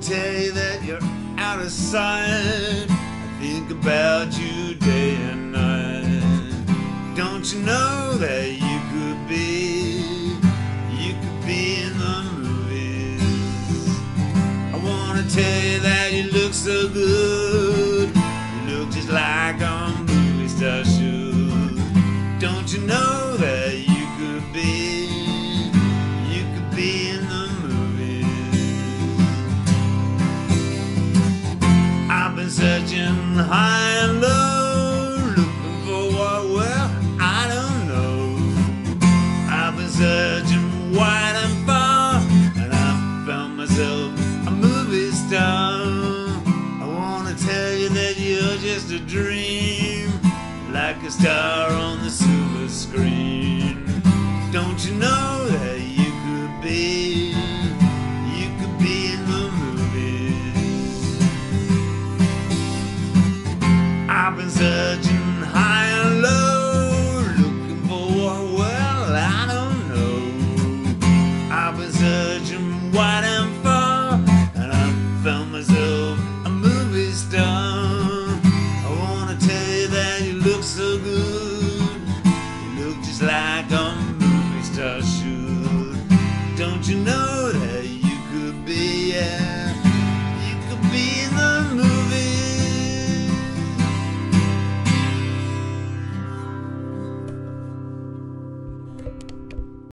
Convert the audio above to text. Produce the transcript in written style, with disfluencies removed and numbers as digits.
tell you that you're out of sight. I think about you day and night. Don't you know that you could be in the movies? I wanna tell you that you look so good. You look just like a movie star should. Don't you know that you could be in the movies? I've been searching high and low, looking for what, well, I don't know. I've been searching wide and far, and I found myself a movie star. I wanna tell you that you're just a dream, like a star on the silver screen. Don't you know that you could be in the movies? I've been searching high and low, looking for what, well, I don't know. I've been searching wide and far, and I found myself a movie star. I wanna tell you that you look so good. You look just like a movie star should. Don't you know